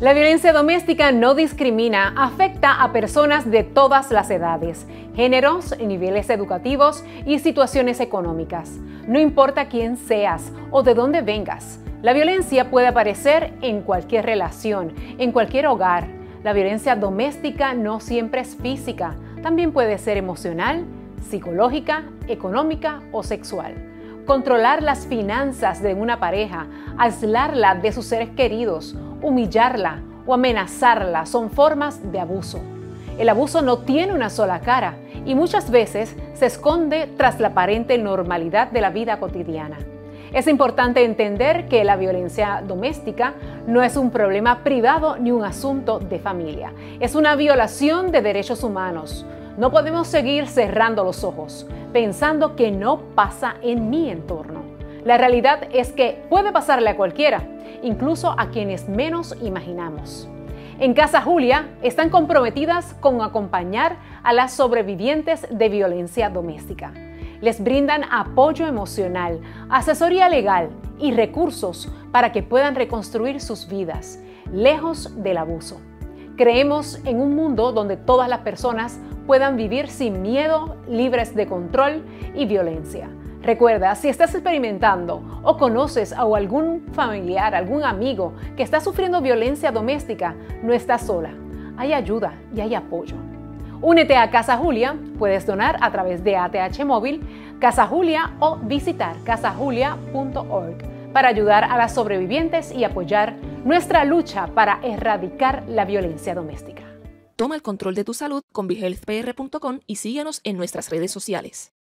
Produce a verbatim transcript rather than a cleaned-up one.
La violencia doméstica no discrimina, afecta a personas de todas las edades, géneros, niveles educativos y situaciones económicas. No importa quién seas o de dónde vengas, la violencia puede aparecer en cualquier relación, en cualquier hogar. La violencia doméstica no siempre es física, también puede ser emocional, psicológica, económica o sexual. Controlar las finanzas de una pareja, aislarla de sus seres queridos, humillarla o amenazarla son formas de abuso. El abuso no tiene una sola cara y muchas veces se esconde tras la aparente normalidad de la vida cotidiana. Es importante entender que la violencia doméstica no es un problema privado ni un asunto de familia. Es una violación de derechos humanos. No podemos seguir cerrando los ojos, pensando que no pasa en mi entorno. La realidad es que puede pasarle a cualquiera, incluso a quienes menos imaginamos. En Casa Julia están comprometidas con acompañar a las sobrevivientes de violencia doméstica. Les brindan apoyo emocional, asesoría legal y recursos para que puedan reconstruir sus vidas, lejos del abuso. Creemos en un mundo donde todas las personas puedan vivir sin miedo, libres de control y violencia. Recuerda, si estás experimentando o conoces a algún familiar, algún amigo que está sufriendo violencia doméstica, no estás sola. Hay ayuda y hay apoyo. Únete a Casa Julia, puedes donar a través de A T H Móvil, Casa Julia o visitar casa julia punto org para ayudar a las sobrevivientes y apoyar nuestra lucha para erradicar la violencia doméstica. Toma el control de tu salud con Bihealth P R punto com y síguenos en nuestras redes sociales.